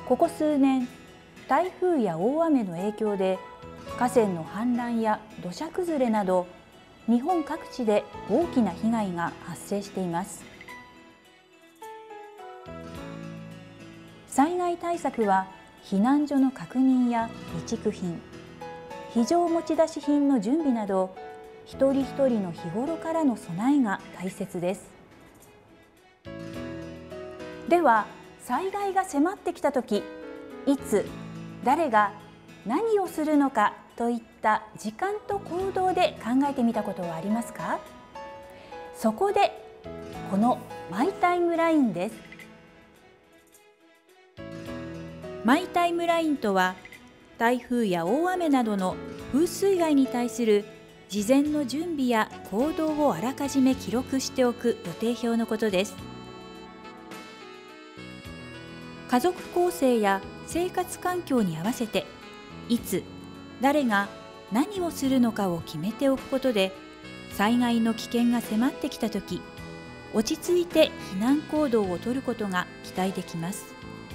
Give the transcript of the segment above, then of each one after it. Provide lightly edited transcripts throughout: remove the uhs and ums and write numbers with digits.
ここ数年、台風や大雨の影響で河川の氾濫や土砂崩れなど日本各地で大きな被害が発生しています。災害対策は避難所の確認や備蓄品、非常持ち出し品の準備など一人一人の日頃からの備えが大切です。では、災害が迫ってきたとき、いつ、誰が何をするのかといった時間と行動で考えてみたことはありますか？そこでこのマイタイムラインです。マイタイムラインとは、台風や大雨などの風水害に対する事前の準備や行動をあらかじめ記録しておく予定表のことです。家族構成や生活環境に合わせて、いつ、誰が何をするのかを決めておくことで、災害の危険が迫ってきたとき、落ち着いて避難行動をとることが期待できます。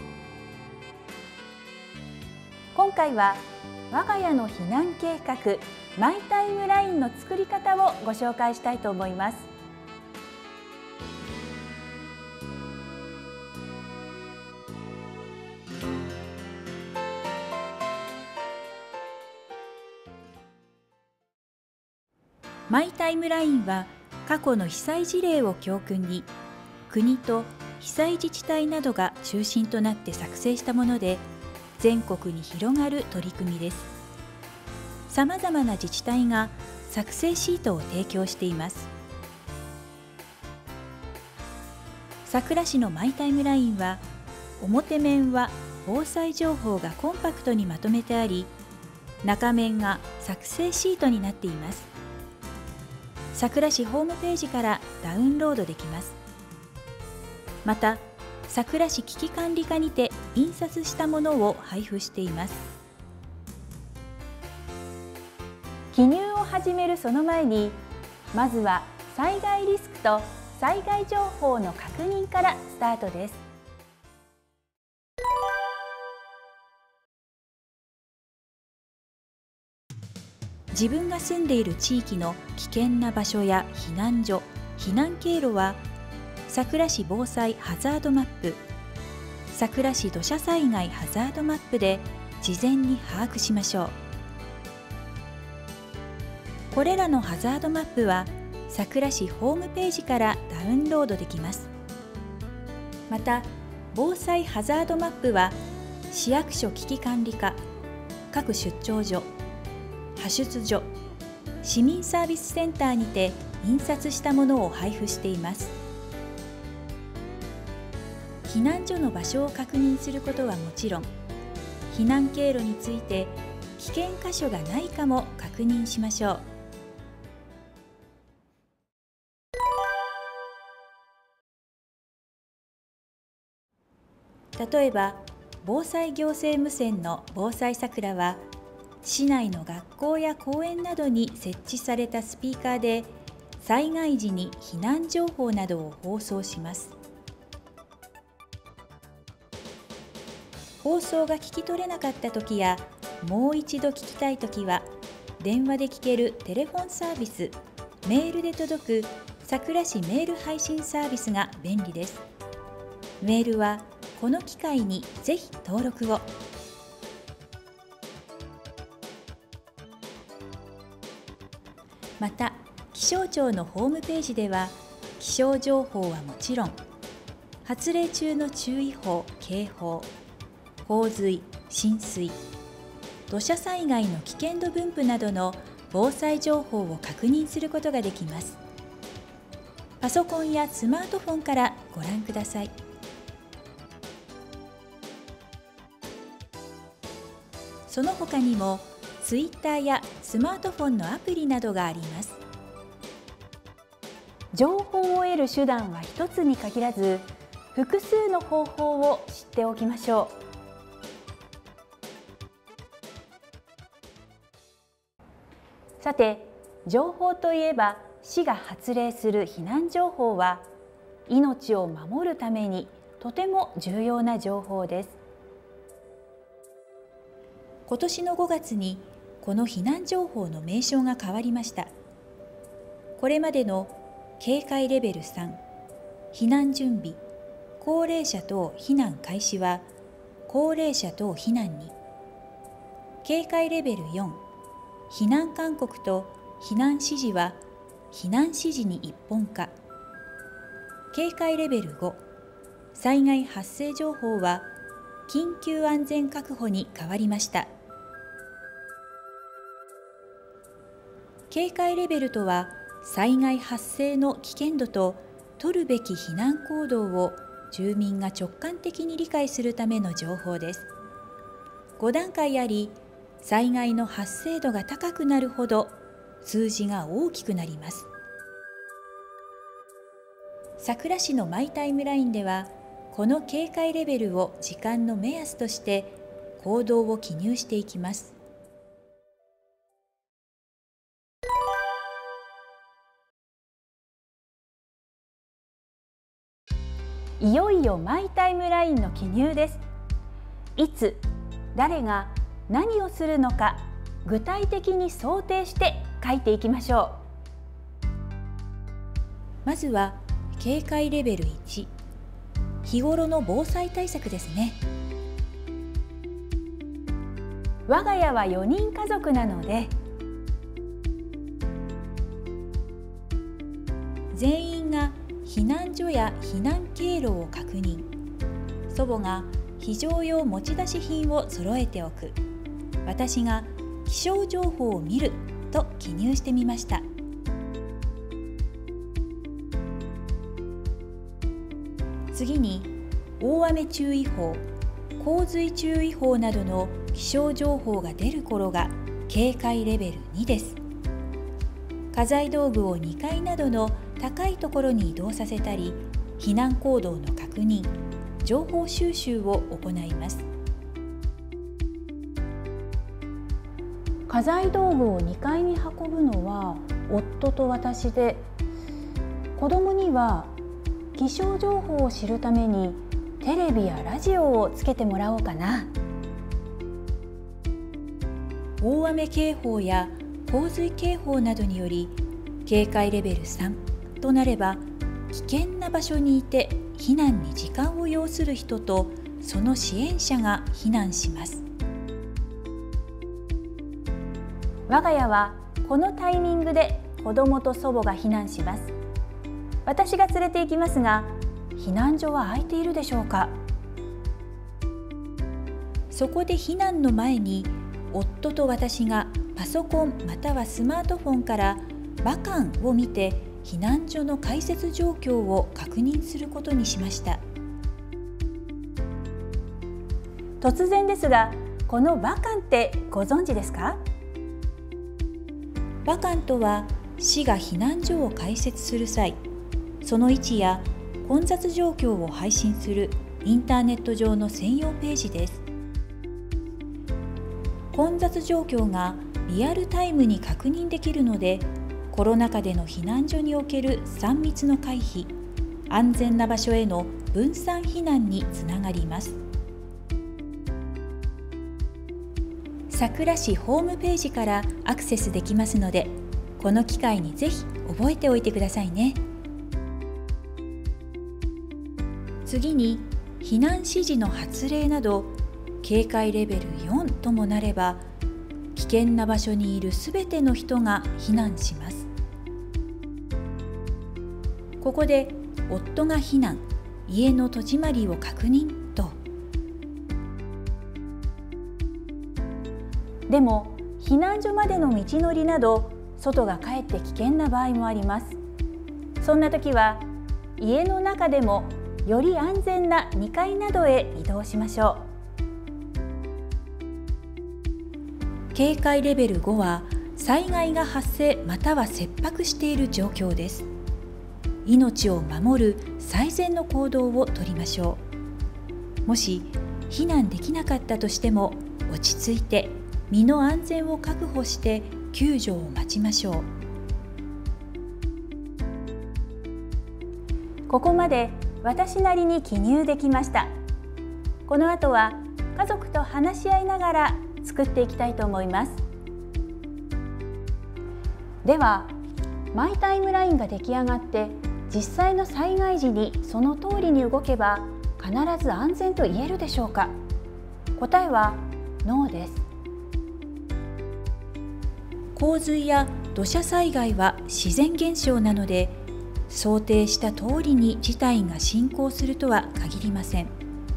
今回は我が家の避難計画マイタイムラインの作り方をご紹介したいと思います。マイタイムラインは過去の被災事例を教訓に国と被災自治体などが中心となって作成したもので、全国に広がる取り組みです。さまざまな自治体が作成シートを提供しています。佐倉市のマイタイムラインは、表面は防災情報がコンパクトにまとめてあり、中面が作成シートになっています。佐倉市ホームページからダウンロードできます。また、佐倉市危機管理課にて印刷したものを配布しています。記入を始めるその前に、まずは災害リスクと災害情報の確認からスタートです。自分が住んでいる地域の危険な場所や避難所、避難経路は佐倉市防災ハザードマップ、佐倉市土砂災害ハザードマップで事前に把握しましょう。これらのハザードマップは佐倉市ホームページからダウンロードできます。また、防災ハザードマップは市役所危機管理課、各出張所、派出所、市民サービスセンターにて印刷したものを配布しています。避難所の場所を確認することはもちろん、避難経路について危険箇所がないかも確認しましょう。例えば、防災行政無線の防災さくらは、市内の学校や公園などに設置されたスピーカーで災害時に避難情報などを放送します。放送が聞き取れなかったときや、もう一度聞きたいときは、電話で聞けるテレフォンサービス、メールで届く佐倉市メール配信サービスが便利です。メールはこの機会にぜひ登録を。また、気象庁のホームページでは、気象情報はもちろん、発令中の注意報・警報、洪水・浸水、土砂災害の危険度分布などの防災情報を確認することができます。パソコンやスマートフォンからご覧ください。その他にも、ツイッターやスマートフォンのアプリなどがあります。情報を得る手段は一つに限らず、複数の方法を知っておきましょう。さて、情報といえば、市が発令する避難情報は、命を守るためにとても重要な情報です。 今年の5月にこの避難情報の名称が変わりました。これまでの警戒レベル3、避難準備、高齢者等避難開始は高齢者等避難に、警戒レベル4、避難勧告と避難指示は避難指示に一本化、警戒レベル5、災害発生情報は緊急安全確保に変わりました。警戒レベルとは、災害発生の危険度と取るべき避難行動を住民が直感的に理解するための情報です。5段階あり、災害の発生度が高くなるほど数字が大きくなります。佐倉市のマイタイムラインでは、この警戒レベルを時間の目安として行動を記入していきます。いよいよマイタイムラインの記入です。いつ、誰が何をするのか具体的に想定して書いていきましょう。まずは警戒レベル1、日頃の防災対策ですね。我が家は4人家族なので、全員が避難所や避難経路を確認、祖母が非常用持ち出し品を揃えておく、私が気象情報を見ると記入してみました。次に大雨注意報、洪水注意報などの気象情報が出る頃が警戒レベル2です。家財道具を2階などの高いところに移動させたり、避難行動の確認、情報収集を行います。家財道具を2階に運ぶのは夫と私で、子供には気象情報を知るためにテレビやラジオをつけてもらおうかな。大雨警報や洪水警報などにより警戒レベル3となれば、危険な場所にいて避難に時間を要する人とその支援者が避難します。我が家はこのタイミングで子供と祖母が避難します。私が連れて行きますが、避難所は空いているでしょうか。そこで避難の前に夫と私がパソコンまたはスマートフォンからバカンを見て避難所の開設状況を確認することにしました。突然ですが、このバカンってご存知ですか？バカンとは市が避難所を開設する際、その位置や混雑状況を配信するインターネット上の専用ページです。混雑状況がリアルタイムに確認できるので、コロナ禍での避難所における3密の回避、安全な場所への分散避難につながります。佐倉市ホームページからアクセスできますので、この機会にぜひ覚えておいてくださいね。次に避難指示の発令など警戒レベル4ともなれば、危険な場所にいるすべての人が避難します。ここで夫が避難、家の戸締まりを確認と。でも避難所までの道のりなど外がかえって危険な場合もあります。そんな時は家の中でもより安全な2階などへ移動しましょう。警戒レベル5は災害が発生または切迫している状況です。命を守る最善の行動をとりましょう。もし避難できなかったとしても、落ち着いて身の安全を確保して救助を待ちましょう。ここまで私なりに記入できました。この後は家族と話し合いながら作っていきたいと思います。では、マイタイムラインが出来上がって実際の災害時にその通りに動けば必ず安全と言えるでしょうか？答えはノーです。洪水や土砂災害は自然現象なので、想定した通りに事態が進行するとは限りません。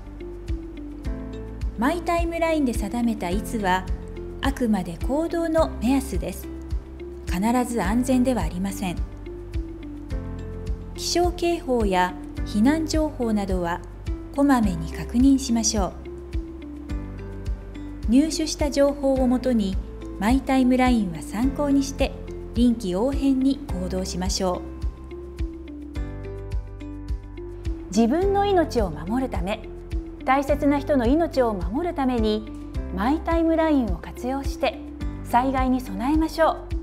マイタイムラインで定めたいつはあくまで行動の目安です。必ず安全ではありません。気象警報や避難情報などはこまめに確認しましょう。入手した情報をもとにマイタイムラインは参考にして臨機応変に行動しましょう。自分の命を守るため、大切な人の命を守るためにマイタイムラインを活用して災害に備えましょう。